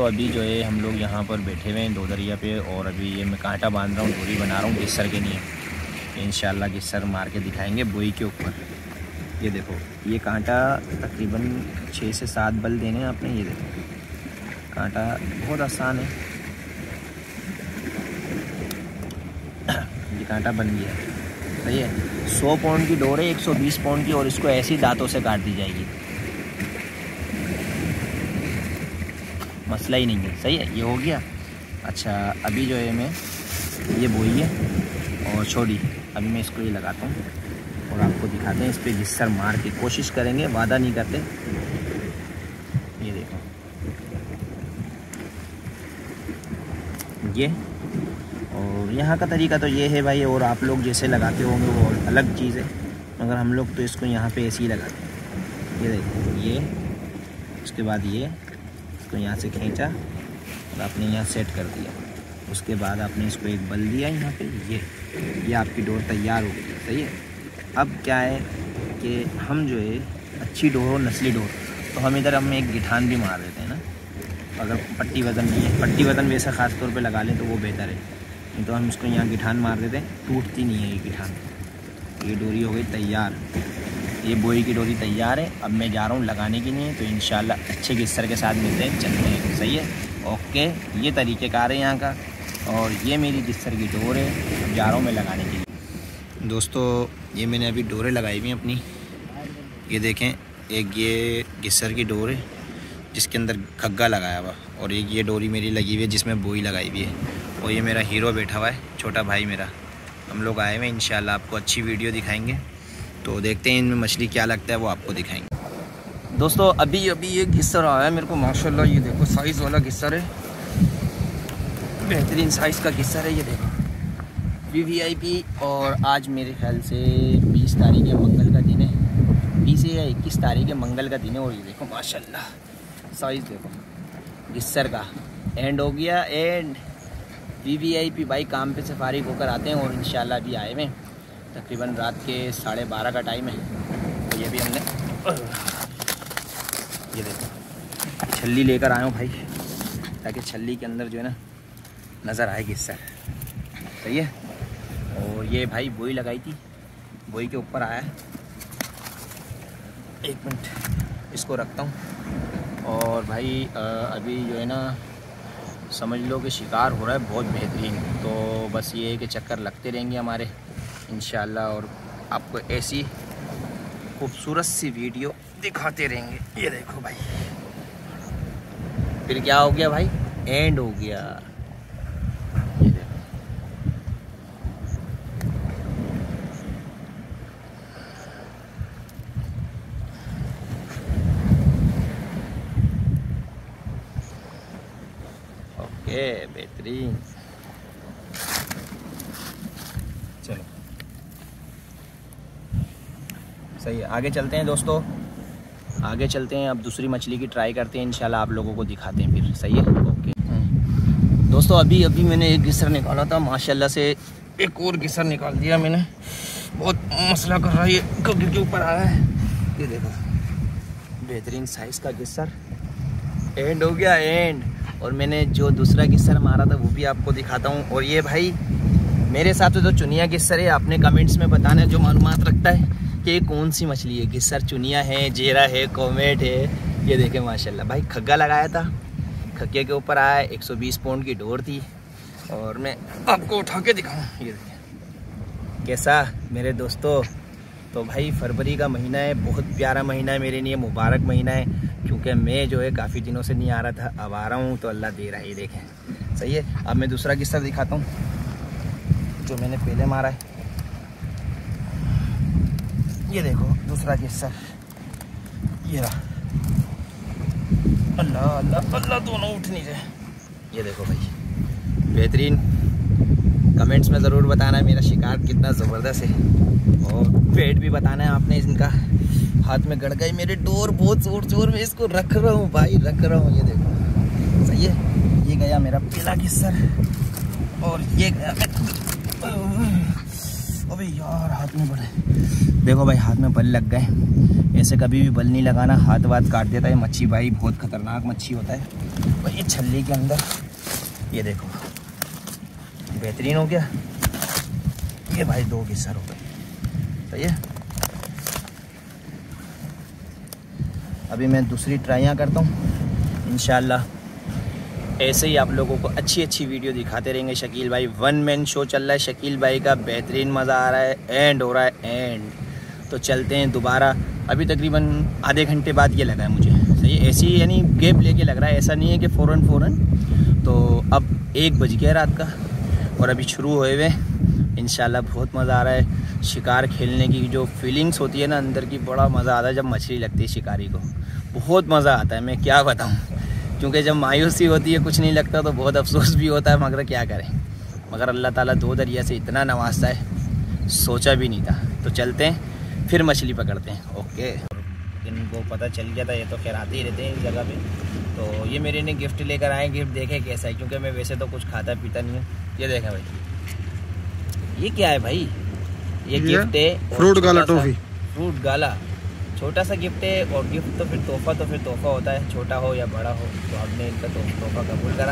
दोस्तों अभी जो है हम लोग यहाँ पर बैठे हुए हैं दो दरिया पे, और अभी ये मैं कांटा बांध रहा हूँ, डोरी बना रहा हूँ गिस्सर के लिए। इंशाल्लाह गिस्सर मार के दिखाएंगे बोई के ऊपर। ये देखो ये कांटा तकरीबन 6 से 7 बल देने हैं आपने। ये देखो कांटा बहुत आसान है, ये कांटा बन गया। सही है, 100 पाउंड की डोर है, 120 पाउंड की, और इसको ऐसे ही दांतों से काट दी जाएगी, मसला ही नहीं है। सही है, ये हो गया। अच्छा अभी जो है मैं ये बोई है और छोड़ी, अभी मैं इसको ये लगाता हूँ और आपको दिखाते हैं। इस पर गिस्सर मार के कोशिश करेंगे, वादा नहीं करते। ये देखो ये, और यहाँ का तरीका तो ये है भाई, और आप लोग जैसे लगाते होंगे वो अलग चीज़ है, मगर हम लोग तो इसको यहाँ पे ऐसे ही लगाते हैं। ये देखो ये, उसके बाद ये इसको यहाँ से खींचा और आपने यहाँ सेट कर दिया। उसके बाद आपने इसको एक बल दिया यहाँ पे, ये आपकी डोर तैयार हो गई। सही है, अब क्या है कि हम जो है अच्छी डोर हो, नस्ली डोर, तो हम इधर एक गिठान भी मार देते हैं ना। अगर पट्टी वज़न नहीं है, पट्टी वज़न वैसा ख़ास तौर पे लगा लें तो वो बेहतर है, नहीं तो हम इसको यहाँ गिठान मार देते हैं, टूटती नहीं है ये गिठान। ये डोरी हो गई तैयार, ये बोई की डोरी तैयार है। अब मैं जा रहा हूँ लगाने के लिए, तो इंशाल्लाह अच्छे गिस्सर के साथ मिलते हैं, चलते हैं। सही है, ओके। ये तरीक़ेकार है यहाँ का, और ये मेरी गिस्सर की डोर है। अब जा रहा हूँ मैं लगाने के लिए। दोस्तों ये मैंने अभी डोरें लगाई हुई हैं अपनी, ये देखें। एक ये गिस्सर की डोर है जिसके अंदर खग्गा लगाया हुआ, और एक ये डोरी मेरी लगी हुई है जिसमें बोई लगाई हुई है, और ये मेरा हीरो बैठा हुआ है, छोटा भाई मेरा। हम लोग आए हुए हैं, इंशाल्लाह आपको अच्छी वीडियो दिखाएंगे। तो देखते हैं इनमें मछली क्या लगता है, वो आपको दिखाएंगे। दोस्तों अभी ये गिस्सर आया है मेरे को, माशाल्लाह। ये देखो साइज़ वाला गिस्सर है, बेहतरीन साइज़ का गिस्सर है। ये देखो VVIP, और आज मेरे ख्याल से 20 तारीख है, मंगल का दिन है, 20 या 21 तारीख है, मंगल का दिन है। और ये देखो माशाल्लाह साइज़ देखो गिस्सर का। एंड हो गया, एंड VVIP भाई काम पे से फारिग होकर आते हैं, और इंशाल्लाह अभी आए हुए, तकरीबन रात के 12:30 का टाइम है। तो ये भी हमने ये देखो छल्ली लेकर आया हूँ भाई, ताकि छल्ली के अंदर जो है ना नज़र आए गिस्सर। सही है, और ये भाई बोई लगाई थी, बोई के ऊपर आया है। 1 मिनट इसको रखता हूँ। और भाई अभी जो है ना समझ लो कि शिकार हो रहा है बहुत बेहतरीन। तो बस ये है कि चक्कर लगते रहेंगे हमारे इंशाल्लाह, और आपको ऐसी खूबसूरत सी वीडियो दिखाते रहेंगे। ये देखो भाई, फिर क्या हो गया भाई, एंड हो गया। ये देखो ओके, बेहतरीन। चलो सही है, आगे चलते हैं दोस्तों, आगे चलते हैं। अब दूसरी मछली की ट्राई करते हैं, इंशाल्लाह आप लोगों को दिखाते हैं फिर। सही है, ओके। दोस्तों अभी मैंने एक गिस्सर निकाला था, माशाल्लाह से एक और गिस्सर निकाल दिया मैंने। बहुत मसला कर रहा है, ये कब्र के ऊपर आया है। ये देखो बेहतरीन साइज़ का गिस्सर, एंड हो गया, एंड। और मैंने जो दूसरा गिस्सर मारा था वो भी आपको दिखाता हूँ। और ये भाई मेरे हिसाब से तो चुनिया गिस्सर है। आपने कमेंट्स में बताना है जो मालूमात रखता है कि ये कौन सी मछली है, गिस्सर चुनिया है, जेरा है, कॉमेट है। ये देखें माशाल्लाह भाई, खग्गा लगाया था, खग्गे के ऊपर आया, 120 पाउंड की डोर थी। और मैं आपको उठा के दिखाऊँ, ये देखें कैसा मेरे दोस्तों। तो भाई फरवरी का महीना है, बहुत प्यारा महीना है मेरे लिए, मुबारक महीना है, क्योंकि मैं जो है काफ़ी दिनों से नहीं आ रहा था, अब आ रहा हूँ तो अल्लाह दे रहा है। ये देखें सही है। अब मैं दूसरा गिस्सर दिखाता हूँ जो मैंने पहले मारा है। ये देखो दूसरा गिस्सर, ये रहा। अल्लाह अल्लाह अल्लाह, दोनों उठ नहीं रहे। ये देखो भाई बेहतरीन। कमेंट्स में ज़रूर बताना है मेरा शिकार कितना ज़बरदस्त है, और पेट भी बताना है आपने। इनका हाथ में गड़ गई मेरे डोर, बहुत ज़ोर ज़ोर में इसको रख रहा हूँ भाई, रख रहा हूँ। ये देखो सही है, ये गया मेरा पहला गिस्सर, और ये गया। अबे यार हाथ में बड़े, देखो भाई हाथ में बल लग गए। ऐसे कभी भी बल नहीं लगाना, हाथ वाथ काट देता है मच्छी भाई, बहुत खतरनाक मच्छी होता है भाई। ये छल्ली के अंदर ये देखो बेहतरीन हो गया ये भाई, 2 गिस्सर हो गए। सही है, अभी मैं दूसरी ट्राइयाँ करता हूँ इंशाल्लाह। ऐसे ही आप लोगों को अच्छी अच्छी वीडियो दिखाते रहेंगे। शकील भाई 1 मैन शो चल रहा है शकील भाई का, बेहतरीन मज़ा आ रहा है, एंड हो रहा है एंड। तो चलते हैं दोबारा, अभी तकरीबन आधे घंटे बाद ये लगा है मुझे। सही है, ऐसी यानी गैप लेके लग रहा है, ऐसा नहीं है कि फ़ौरन। तो अब 1 बज गया रात का और अभी शुरू हुए हुए इंशाल्लाह। बहुत मज़ा आ रहा है, शिकार खेलने की जो फीलिंग्स होती है ना अंदर की, बड़ा मज़ा आता है जब मछली लगती है शिकारी को, बहुत मज़ा आता है, मैं क्या बताऊँ। क्योंकि जब मायूसी होती है, कुछ नहीं लगता, तो बहुत अफसोस भी होता है, मगर क्या करें। मगर अल्लाह ताला 2 दरिया से इतना नवाजता है, सोचा भी नहीं था। तो चलते हैं फिर मछली पकड़ते हैं। ओके, इनको पता चल गया था, ये तो खैर आते ही रहते हैं इस जगह पे। तो ये मेरे ने गिफ्ट लेकर आए, गिफ्ट देखे कैसा है, क्योंकि मैं वैसे तो कुछ खाता पीता नहीं हूँ। ये देखें भाई, ये क्या है भाई, ये गिफ्ट है fruit gala toffee, fruit gala, छोटा सा गिफ्ट है। और गिफ्ट तो फिर तोहफा होता है, छोटा हो या बड़ा हो। तो हमने इनका तोहफा कबूल करा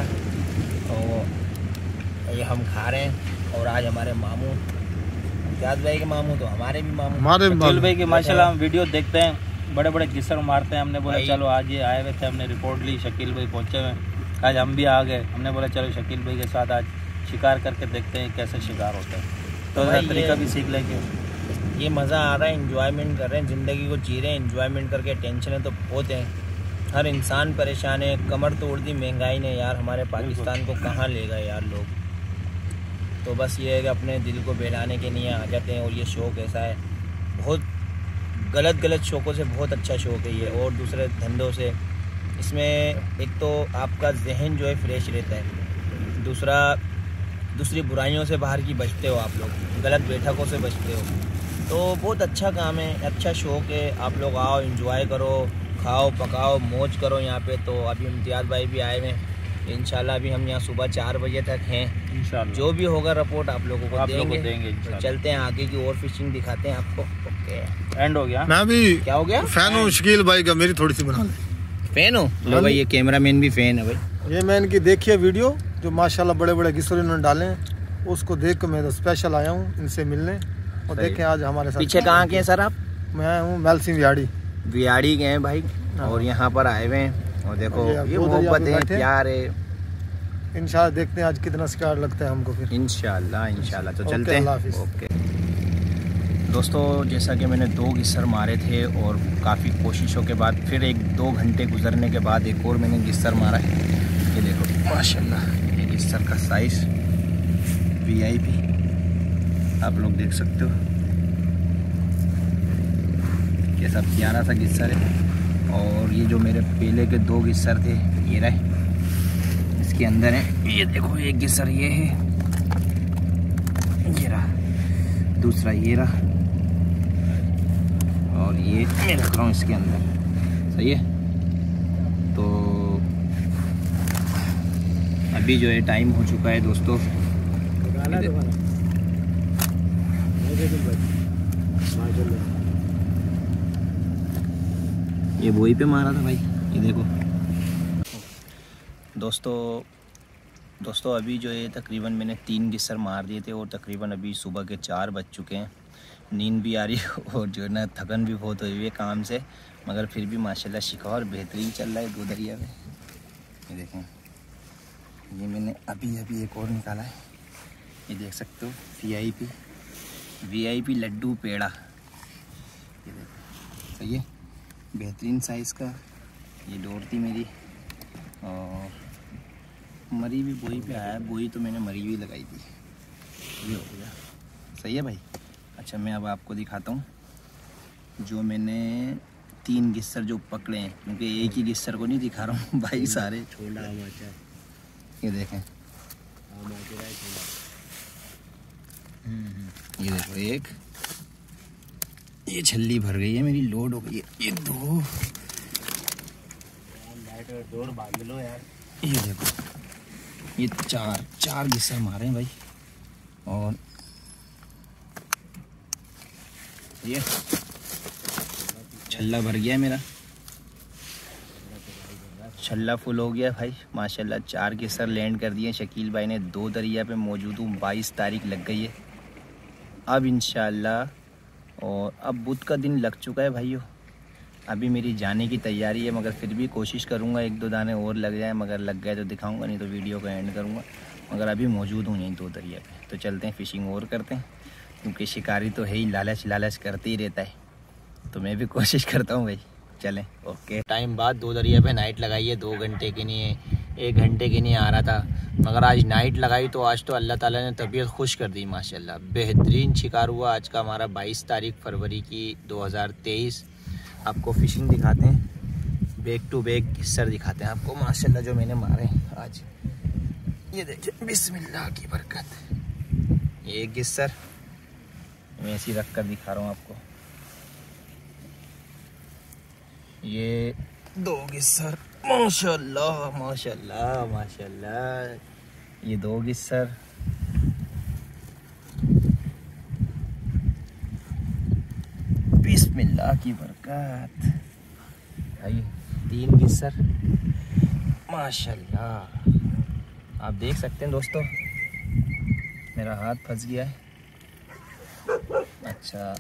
और ये हम खा रहे हैं। और आज हमारे मामू इम्तियाज़ भाई के मामू, तो हमारे भी मामू शकील भाई के माशाल्लाह हम वीडियो देखते हैं, बड़े बड़े गिस्सर मारते हैं। हमने बोला चलो आज ये आए हुए थे, हमने रिपोर्ट ली, शकील भाई पहुँचे हुए, आज हम भी आ गए। हमने बोला चलो शकील भाई के साथ आज शिकार करके देखते हैं कैसे शिकार होता है, तो तरीका भी सीख लेंगे। ये मज़ा आ रहा है, इंजॉयमेंट कर रहे हैं, ज़िंदगी को जी रहे हैं इंजॉयमेंट करके। टेंशन तो बहुत है, हर इंसान परेशान है, कमर तोड़ दी महंगाई ने यार, हमारे पाकिस्तान को कहाँ ले गए यार लोग। तो बस ये है कि अपने दिल को बहलाने के लिए आ जाते हैं। और ये शौक़ ऐसा है, बहुत गलत शौक़ों से बहुत अच्छा शौक़ है ये, और दूसरे धंधों से। इसमें एक तो आपका जहन जो है फ्रेश रहता है, दूसरी बुराइयों से बाहर की बचते हो आप लोग, गलत बैठकों से बचते हो। तो बहुत अच्छा काम है, अच्छा शौक़ है। आप लोग आओ, एंजॉय करो, खाओ पकाओ, मौज करो यहाँ पे। तो अभी इम्तियाज़ भाई भी आए हुए हैं इंशाल्लाह। अभी हम यहाँ सुबह 4 बजे तक हैं इंशाल्लाह। जो भी होगा रिपोर्ट आप लोगों को देंगे। तो चलते हैं आगे की और फिशिंग दिखाते हैं आपको। ओके, एंड हो गया। मैं भी क्या हो गया, फैन हूँ शकील भाई का, मेरी थोड़ी सी बना ले। फैन हो लो भाई, ये कैमरा मैन भी फैन है भाई। ये मैं इनकी देखिए वीडियो जो माशाल्लाह बड़े बड़े गिस्सर इन्होंने डाले हैं, उसको देख कर मैं तो स्पेशल आया हूँ इनसे मिलने। और देखें आज हमारे साथ पीछे कहाँ के हैं सर आप? मैं हूँ मैल सिंह वियाड़ी के हैं भाई, और यहाँ पर आए हुए हैं। और देखो ये मोहब्बत है, प्यार है। इंशाल्लाह देखते हैं आज कितना शिकार लगता है हमको फिर इंशाल्लाह। तो चलते हैं। ओके दोस्तों, जैसा कि मैंने 2 गिस्सर मारे थे और काफ़ी कोशिशों के बाद फिर 1-2 घंटे गुजरने के बाद एक और मैंने गिस्सर मारा है। ये देखो माशाल्लाह, ये गिस्सर का साइज़ VIP आप लोग देख सकते हो, कैसा प्यारा सा गिस्सर है। और ये जो मेरे पहले के 2 गिस्सर थे ये रहे, इसके अंदर है। ये देखो एक गिस्सर ये है, ये रहा, दूसरा ये रहा, और ये मैं रख रहा हूँ इसके अंदर। सही है, तो अभी जो है टाइम हो चुका है दोस्तों। ये वही पे मारा था भाई, ये देखो दोस्तों अभी जो है तकरीबन मैंने 3 गिस्सर मार दिए थे, और तकरीबन अभी सुबह के 4 बज चुके हैं। नींद भी आ रही है और जो है ना थकन भी बहुत हुई है काम से, मगर फिर भी माशाल्लाह शिकार बेहतरीन चल रहा है 2 दरिया में। ये देखें, ये मैंने अभी एक और निकाला है, ये देख सकते हो VIP लड्डू पेड़ा। ये देखो सही है, बेहतरीन साइज़ का। ये डोर थी मेरी, और मरी भी बोई पे आया, बोई तो मैंने मरी हुई लगाई थी। ये हो गया, सही है भाई। अच्छा, मैं अब आपको दिखाता हूँ जो मैंने 3 गिस्सर जो पकड़े हैं, क्योंकि एक ही गिस्सर को नहीं दिखा रहा हूँ भाई, सारे। ये देखें, ये देखो, एक ये छल्ली भर गई है मेरी, लोड हो गई है। ये 2, ये देखो, ये 4 गिस्सर मारे हैं भाई। और ये छल्ला भर गया मेरा, छल्ला फुल हो गया भाई माशाल्लाह। 4 गिस्सर लैंड कर दिए शकील भाई ने। 2 दरिया पे मौजूद हूँ। 22 तारीख लग गई है अब इंशाल्लाह, और अब बुध का दिन लग चुका है भाइयों। अभी मेरी जाने की तैयारी है, मगर फिर भी कोशिश करूँगा 1-2 दाने और लग जाए। मगर लग गए तो दिखाऊँगा, नहीं तो वीडियो को एंड करूँगा। मगर अभी मौजूद हूँ यहीं 2 दरिया पे। तो चलते हैं फ़िशिंग और करते हैं, क्योंकि शिकारी तो है ही, लालच करते ही रहता है। तो मैं भी कोशिश करता हूँ भाई। चलें ओके। टाइम बाद 2 दरिया पे नाइट लगाई है। 2 घंटे के लिए, 1 घंटे के लिए आ रहा था, मगर आज नाइट लगाई तो आज तो अल्लाह ताला ने तबीयत खुश कर दी माशाल्लाह। बेहतरीन शिकार हुआ आज का हमारा। 22 तारीख फरवरी की 2023। आपको फ़िशिंग दिखाते हैं, बैक टू बैक गिस्सर दिखाते हैं आपको माशाल्लाह जो मैंने मारे आज। ये देखिए बिस्मिल्लाह की बरकत। ये गिस्सर मैं ऐसे रख कर दिखा रहा हूँ आपको। ये 2 गिस्सर माशाल्लाह माशाल्लाह माशाल्लाह। ये 2 गिस्सर, बिस्मिल्लाह की बरकत भाई। 3 गिस्सर माशाल्लाह। आप देख सकते हैं दोस्तों, मेरा हाथ फंस गया है। अच्छा,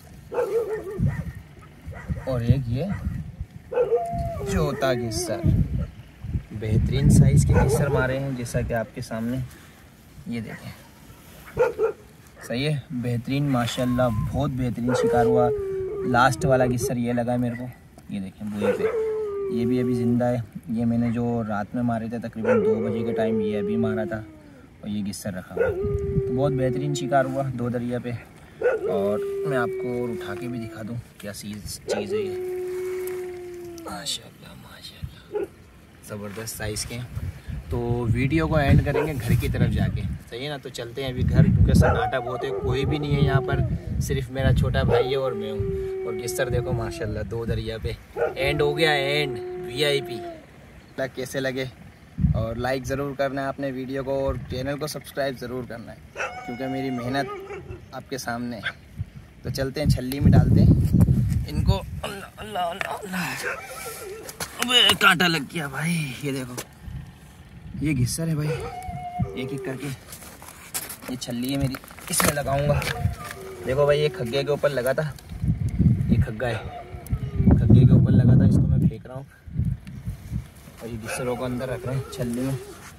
और एक ये चौथा गिस्सर। बेहतरीन साइज़ के गिस्सर मारे हैं, जैसा कि आपके सामने ये देखें। सही है, बेहतरीन माशाल्लाह, बहुत बेहतरीन शिकार हुआ। लास्ट वाला गिस्सर ये लगा मेरे को, ये देखें बुए पे। ये भी अभी ज़िंदा है। ये मैंने जो रात में मारे थे तकरीबन 2 बजे के टाइम, ये अभी मारा था, और ये गिस्सर रखा हुआ। तो बहुत बेहतरीन शिकार हुआ 2 दरिया पे। और मैं आपको उठा के भी दिखा दूँ क्या चीज़ है ये। माशाल्लाह माशाल्लाह, ज़बरदस्त साइज़ के। तो वीडियो को एंड करेंगे घर की तरफ जाके, सही है ना। तो चलते हैं अभी घर, क्योंकि सन्नाटा बहुत है, कोई भी नहीं है यहाँ पर, सिर्फ मेरा छोटा भाई है और मैं हूँ। और गिस्सर देखो माशाल्लाह 2 दरिया पे। एंड हो गया, एंड VIP। कैसे लगे, और लाइक ज़रूर करना है आपने वीडियो को, और चैनल को सब्सक्राइब ज़रूर करना है, क्योंकि मेरी मेहनत आपके सामने है। तो चलते हैं, छल्ली में डालते हैं इनको। अल्लाह अल्लाह अल्लाह अल्लाह, कांटा लग गया भाई। ये देखो, ये गिस्सर है भाई, एक एक करके ये छल्ली है मेरी, इसमें लगाऊंगा। देखो भाई, ये खग्गे के ऊपर लगा था, ये खग्गा है, खग्गे के ऊपर लगा था, इसको मैं फेंक रहा हूँ। और ये गिस्सरों को अंदर रख रहे हैं छल्ली में।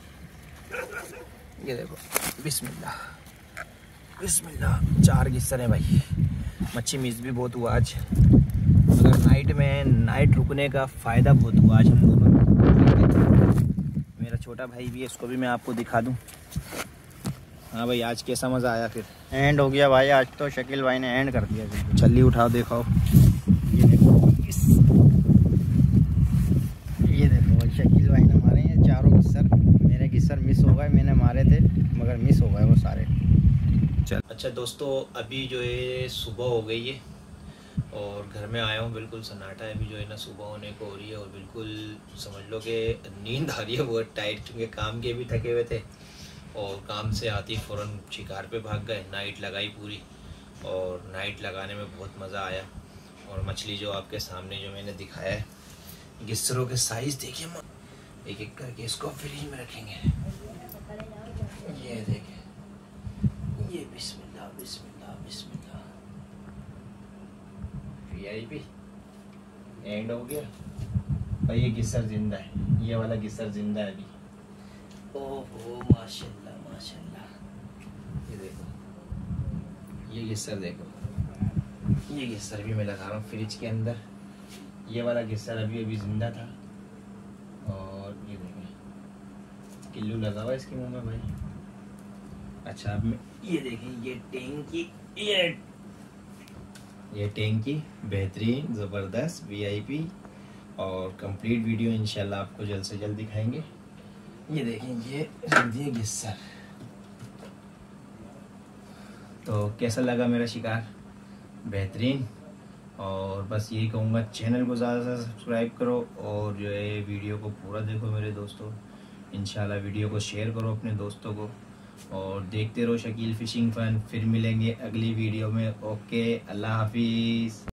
ये देखो बिस्मिल्लाह बिस्मिल्लाह। 4 गिस्सर हैं भाई। मच्छी मिस भी बहुत हुआ आज, मगर नाइट में नाइट रुकने का फ़ायदा बहुत हुआ आज हम दोनों। मेरा छोटा भाई भी है, इसको भी मैं आपको दिखा दूं। हाँ भाई, आज कैसा मज़ा आया। फिर एंड हो गया भाई, आज तो शकील भाई ने एंड कर दिया। छल्ली उठाओ, दिखाओ। ये देखो भाई, शकील भाई ने मारे हैं 4 गिस्सर। मेरे गिस्सर मिस हो गए, मैंने मारे थे मगर मिस हो गए वो सारे। चल अच्छा दोस्तों, अभी जो है सुबह हो गई है और घर में आया हूँ। बिल्कुल सन्नाटा है, अभी जो है ना सुबह होने को हो रही है, और बिल्कुल समझ लो कि नींद आ रही है बहुत टाइट, क्योंकि काम के भी थके हुए थे। और काम से आती फ़ौरन शिकार पे भाग गए। नाइट लगाई पूरी, और नाइट लगाने में बहुत मज़ा आया। और मछली जो आपके सामने जो मैंने दिखाया है, गिस्सरों के साइज़ देखिए, एक एक करके इसको फ्रिज में रखेंगे। ये देखें, ये बिस्मिल्लाह बिस्मिल्लाह बिस्मिल्लाह। VIP एंड हो गया भाई। ये गिस्सर जिंदा है, ये वाला गिस्सर जिंदा है अभी। ओहो माशाल्लाह माशाल्लाह। ये देखो, ये गिस्सर देखो, ये गिस्सर भी मैं लगा रहा हूँ फ्रिज के अंदर। ये वाला गिस्सर अभी जिंदा था। और ये देखें, किल्लू लगा हुआ इसके मुंह में भाई। अच्छा, अब ये देखें, ये टैंकी, ये टैंकी बेहतरीन ज़बरदस्त VIP। और कंप्लीट वीडियो इंशाल्लाह आपको जल्द से जल्द दिखाएंगे। ये देखें, ये रख दिए गिस्सर। तो कैसा लगा मेरा शिकार? बेहतरीन। और बस यही कहूँगा, चैनल को ज़्यादा से सब्सक्राइब करो, और जो है वीडियो को पूरा देखो मेरे दोस्तों। इंशाल्लाह वीडियो को शेयर करो अपने दोस्तों को, और देखते रहो शकील फिशिंग फन। फिर मिलेंगे अगली वीडियो में। ओके, अल्लाह हाफिज़।